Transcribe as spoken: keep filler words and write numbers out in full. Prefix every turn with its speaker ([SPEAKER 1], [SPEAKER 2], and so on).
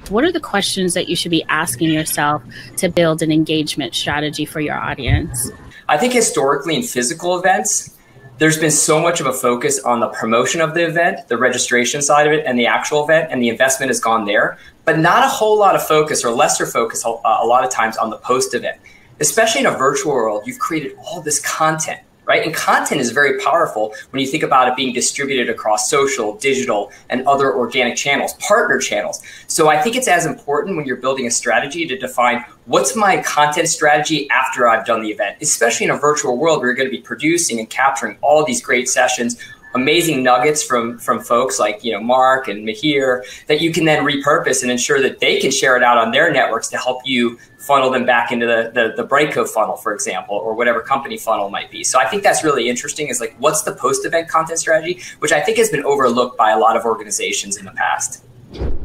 [SPEAKER 1] what are the questions that you should be asking yourself to build an engagement strategy for your audience?
[SPEAKER 2] I think historically in physical events, there's been so much of a focus on the promotion of the event, the registration side of it, and the actual event, and the investment has gone there, but not a whole lot of focus or lesser focus uh, a lot of times on the post-event. Especially in a virtual world, you've created all this content, right? And content is very powerful when you think about it being distributed across social, digital, and other organic channels, partner channels. So I think it's as important when you're building a strategy to define what's my content strategy after I've done the event, especially in a virtual world where you're going to be producing and capturing all these great sessions, amazing nuggets from, from folks like, you know, Mark and Mihir that you can then repurpose and ensure that they can share it out on their networks to help you funnel them back into the, the, the Brightcove funnel, for example, or whatever company funnel might be. So I think that's really interesting is like, what's the post-event content strategy, which I think has been overlooked by a lot of organizations in the past.